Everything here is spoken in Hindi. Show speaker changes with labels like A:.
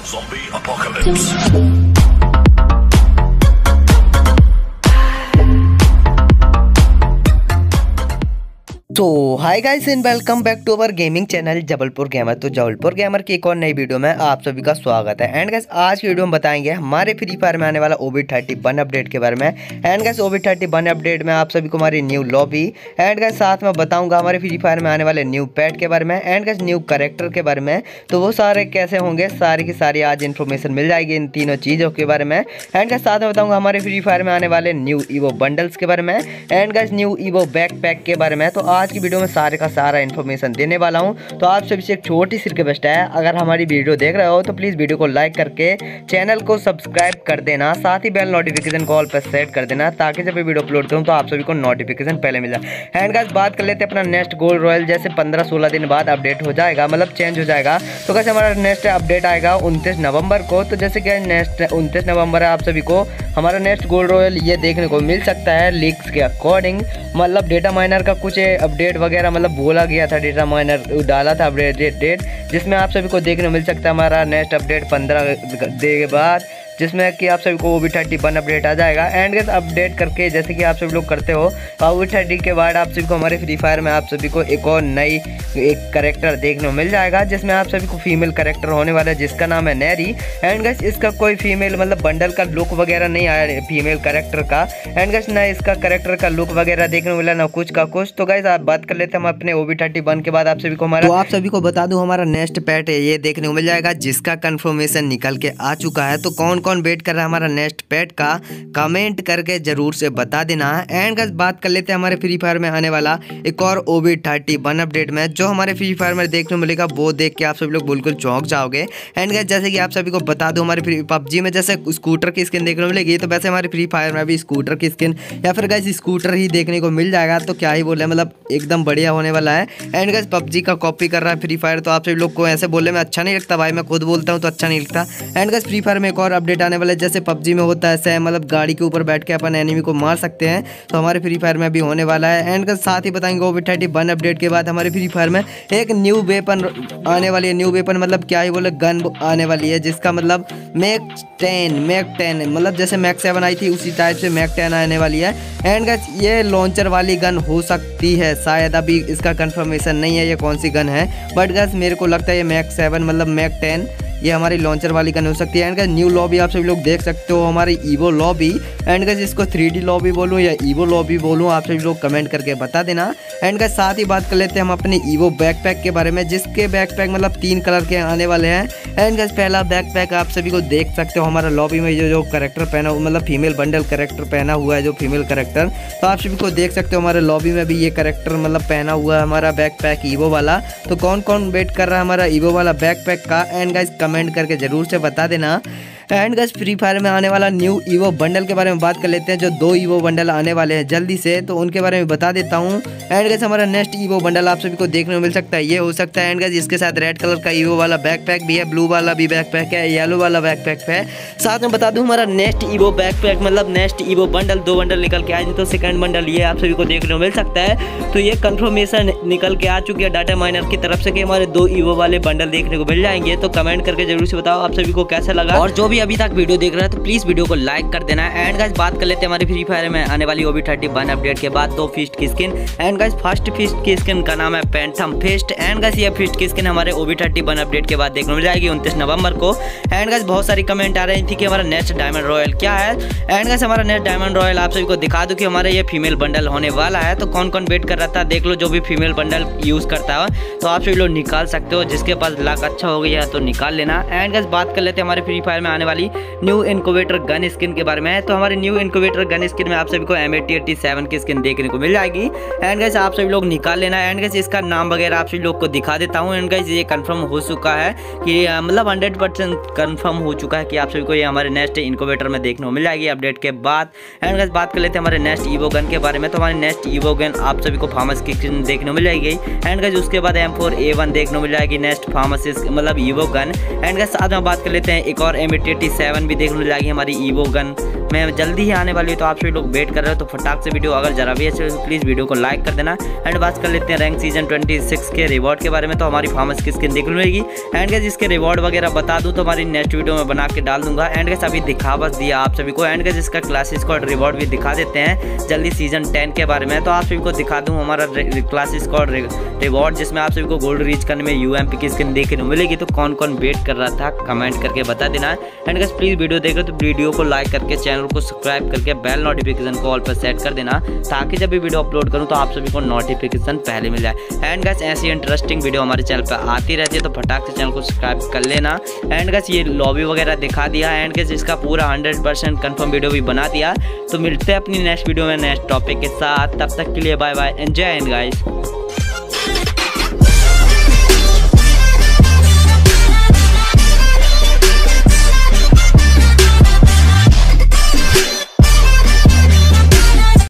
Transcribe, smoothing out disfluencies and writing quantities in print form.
A: Zombie apocalypse.
B: तो hi guys and welcome back to our gaming channel Jabalpur gamer. तो जबलपुर गेमर की एक और नई वीडियो में आप सभी का स्वागत है। एंड गाइस आज की वीडियो में बताएंगे हमारे फ्री फायर में आने वाला OB31 अपडेट के बारे में। एंड गाइस OB31 अपडेट में आप सभी को हमारी न्यू लॉबी एंड गाइस साथ में बताऊंगा हमारे फ्री फायर में आने वाले न्यू पेट के बारे में एंड गाइस न्यू कैरेक्टर के बारे में। तो वो सारे कैसे होंगे, सारी की सारी आज इन्फॉर्मेशन मिल जाएगी इन तीनों चीज़ों के बारे में। एंड गाइस साथ में बताऊंगा हमारे फ्री फायर में आने वाले न्यू ईवो बंडल्स के बारे में and guys new evo backpack के बारे में। तो आज की वीडियो में सारे का सारा इन्फॉर्मेशन देने वाला हूं। तो आप सभी से एक छोटी सी रिक्वेस्ट है, अगर हमारी वीडियो देख रहे हो तो प्लीज़ वीडियो को लाइक करके चैनल को सब्सक्राइब कर देना, साथ ही बेल नोटिफिकेशन कॉल पर सेट कर देना ताकि जब भी वीडियो अपलोड करूं तो आप सभी को नोटिफिकेशन पहले मिल जाए। एंड गाइस बात कर लेते हैं अपना नेक्स्ट गोल्ड रॉयल, जैसे 15-16 दिन बाद अपडेट हो जाएगा, मतलब चेंज हो जाएगा। तो कैसे हमारा नेक्स्ट अपडेट आएगा 29 नवंबर को। तो जैसे कि नेक्स्ट 29 नवंबर है, आप सभी को हमारा नेक्स्ट गोल्ड रॉयल ये देखने को मिल सकता है लीक्स के अकॉर्डिंग। मतलब डेटा माइनर का कुछ अपडेट वगैरह मतलब बोला गया था, डेटा माइनर डाला था अपडेट डेट, जिसमें आप सभी को देखने को मिल सकता है हमारा नेक्स्ट अपडेट 15 दिन के बाद, जिसमें कि आप सभी को OB31 अपडेट आ जाएगा। एंड गाइस अपडेट करके जैसे कि आप सभी लोग करते हो OB30 के बाद आप सभी को हमारे फ्री फायर में आप सभी को एक और नई एक कैरेक्टर देखने को मिल जाएगा, जिसमें आप सभी को फीमेल कैरेक्टर होने वाला है जिसका नाम है नेरी। एंड गाइस इसका कोई फीमेल मतलब बंडल का लुक वगैरह नहीं आया फीमेल कैरेक्टर का। एंड गाइस ना इसका कैरेक्टर का लुक वगैरह देखने को मिला ना कुछ का कुछ। तो गाइस आप बात कर लेते हैं हम अपने OB31 के बाद आप सभी को हमारा, तो आप सभी को बता दूं हमारा नेक्स्ट पैट है ये देखने को मिल जाएगा, जिसका कंफर्मेशन निकल के आ चुका है। तो कौन कौन वेट कर रहा है हमारा नेक्स्ट पैट का, कमेंट करके जरूर से बता देना। एंड गाइस बात कर लेते हैं हमारे फ्री फायर में आने वाला एक और OB31 अपडेट में, जो हमारे फ्री फायर में देखने को मिलेगा वो देख के आप सभी लोग बिल्कुल चौंक जाओगे। एंड गाइस जैसे कि आप सभी को बता दूं हमारे फ्री PUBG में जैसे स्कूटर की स्किन देखने को मिलेगी, तो वैसे हमारे फ्री फायर में भी स्कूटर की स्किन या फिर गाइस स्कूटर ही देखने को मिल जाएगा। तो क्या ही बोले, मतलब एकदम बढ़िया होने वाला है। एंड गाइस PUBG का कॉपी कर रहा है फ्री फायर, तो आप सभी लोग को ऐसे बोलने में अच्छा नहीं लगता भाई, मैं खुद बोलता हूँ तो अच्छा नहीं लगता। एंड गाइस फ्री फायर में एक और अपडेट आने वाला है, जैसे PUBG में होता है ऐसे मतलब गाड़ी के ऊपर बैठ के अपन एनिमी को मार सकते हैं, तो हमारे फ्री फायर में भी होने वाला है। एंड साथ ही बताएंगे OB31 अपडेट के बाद हमारे फ्री फायर में एक न्यू वेपन आने वाली है। न्यू वेपन मतलब क्या ही बोले, गन आने वाली है जिसका मतलब मैक 10 मतलब जैसे मैक 7 आई थी उसी टाइप से मैक 10 आने वाली है। एंड गाइस ये लॉन्चर वाली गन हो सकती है, शायद अभी इसका कंफर्मेशन नहीं है ये कौन सी गन है, बट गाइस मेरे को लगता है ये मैक 7 मतलब मैक 10 ये हमारी लॉन्चर वाली गन हो सकती है। एंड गाइस न्यू लॉबी आप सभी लोग देख सकते हो हमारी ईवो लॉबी। एंड गाइस इसको 3D लॉबी बोलूँ या ईवो लॉबी बोलूँ, आप सभी लोग कमेंट करके बता देना। एंड गाइस साथ ही बात कर लेते हैं हम अपने ईवो बैकपैक के बारे में, जिसके बैकपैक मतलब 3 कलर के आने वाले हैं। एंड गाइस पहला बैकपैक आप सभी को देख सकते हो हमारा लॉबी में जो करेक्टर पहना मतलब फीमेल बंडल करेक्टर पहना हुआ है, जो फीमेल करेक्टर, तो आप सभी को देख सकते हो हमारे लॉबी में भी ये करेक्टर मतलब पहना हुआ है हमारा बैकपैक ईवो वाला। तो कौन कौन वेट कर रहा है हमारा ईवो वाला बैकपैक का, एंड गाइस कमेंट करके जरूर से बता देना। एंड गाइस फ्री फायर में आने वाला न्यू ईवो बंडल के बारे में बात कर लेते हैं, जो 2 ईवो बंडल आने वाले हैं जल्दी से, तो उनके बारे में बता देता हूँ। एंड गाइस हमारा नेक्स्ट ईवो बंडल आप सभी को देखने को मिल सकता है, ये हो सकता है। एंड गाइस इसके साथ रेड कलर का ईवो वाला बैकपैक भी है, ब्लू वाला भी बैकपैक है, येलो वाला बैकपैक है। साथ में बता दूं हमारा नेक्स्ट ईवो बैकपैक मतलब नेक्स्ट ईवो बंडल 2 बंडल निकल के आए, तो सेकंड बंडल ये आप सभी को देखने को मिल सकता है। तो ये कंफर्मेशन निकल के आ चुकी है डाटा माइनर की तरफ से कि हमारे 2 ईवो वाले बंडल देखने को मिल जाएंगे। तो कमेंट करके जरूर से बताओ आप सभी को कैसा लगा, और जो भी अभी तक वीडियो देख रहा है तो प्लीज वीडियो को लाइक कर देना। एंड गाइस बात कर लेते हैं हमारी फ्री फायर में आने वाली OB31 अपडेट के बाद 2 फिस्ट की skin. And guys first fist की स्किन का नाम है पैंथम फिस्ट। एंड गाइस ये फिस्ट की स्किन हमारे OB31 अपडेट के बाद देखने को मिल जाएगी 29 नवंबर को। एंड गाइस बहुत सारी कमेंट आ रही थी कि हमारा नेक्स्ट डायमंड रॉयल क्या है। एंड गाइस हमारा नेक्स्ट डायमंड रॉयल आप सभी को दिखा दूं कि हमारा ये फीमेल बंडल होने वाला है। तो कौन कौन वेट कर रहा था देख लो, जो भी फीमेल बंडल यूज करता है तो आप सभी लोग निकाल सकते हो, जिसके पास लक अच्छा हो गया तो निकाल लेना। एंड गाइस बात कर लेते हैं हमारे फ्री फायर में आने वाली न्यू इनक्यूबेटर गन स्किन के बारे में। तो हमारे न्यू इनक्यूबेटर गन स्किन में आप सभी को M8087 की स्किन देखने को मिल जाएगी। एंड गाइस आप सभी लोग निकाल लेना। एंड गाइस इसका नाम वगैरह आप सभी लोग को दिखा देता हूँ। एंड गाइस ये कंफर्म हो चुका है कि मतलब 100% कंफर्म हो चुका है कि आप सभी को ये हमारे नेक्स्ट इनक्यूबेटर में देखने को मिल जाएगी अपडेट के बाद। एंड गाइस बात कर लेते हैं हमारे नेक्स्ट ईवो गन के बारे में। तो हमारे नेक्स्ट ईवो गन आप सभी को फार्मस की स्किन देखने को मिल जाएगी। एंड गाइस उसके बाद M4A1 देखने को मिल जाएगी नेक्स्ट फार्मासिस्ट मतलब ईवो गन। एंड गाइस साथ में बात कर लेते हैं एक और M8087 भी देखने को मिल जाएगी हमारी ईवो गन मैं जल्दी ही आने वाली है, तो आप सभी लोग वेट कर रहे हो। तो फटाक से वीडियो अगर जरा भी अच्छे तो प्लीज़ वीडियो को लाइक कर देना। एंड बात कर लेते हैं रैंक सीजन 26 के रिवॉर्ड के बारे में। तो हमारी फार्मर्स की स्किन देखने मिलेगी। एंड गाइस इसके रिवॉर्ड वगैरह बता दूँ तो हमारी नेक्स्ट वीडियो में बना के डाल दूंगा। एंड गाइस अभी दिखा बस दिया आप सभी को। एंड गाइस इसका क्लास स्क्वाड रिवॉर्ड भी दिखा देते हैं जल्दी सीजन 10 के बारे में। तो आप सभी को दिखा दूँ हमारा क्लास स्क्वाड रिवॉर्ड, जिसमें आप सभी को गोल्ड रीच करने में यूएमपी की स्किन देखने को मिलेगी। तो कौन कौन वेट कर रहा था कमेंट करके बता देना। एंड गाइस प्लीज़ वीडियो देख रहे हो तो वीडियो को लाइक करके चैनल को सब्सक्राइब करके बेल नोटिफिकेशन को ऑल पर सेट कर देना, ताकि जब भी वीडियो अपलोड करूँ तो आप सभी को नोटिफिकेशन पहले मिल जाए। एंड गाइस ऐसी इंटरेस्टिंग वीडियो हमारे चैनल पर आती रहती है, तो फटाक से चैनल को सब्सक्राइब कर लेना। एंड गाइस ये लॉबी वगैरह दिखा दिया। एंड गाइस इसका पूरा 100% कंफर्म वीडियो भी बना दिया। तो मिलते हैं अपनी नेक्स्ट वीडियो में नेक्स्ट टॉपिक के साथ। तब तक के लिए bye bye, enjoy and guys.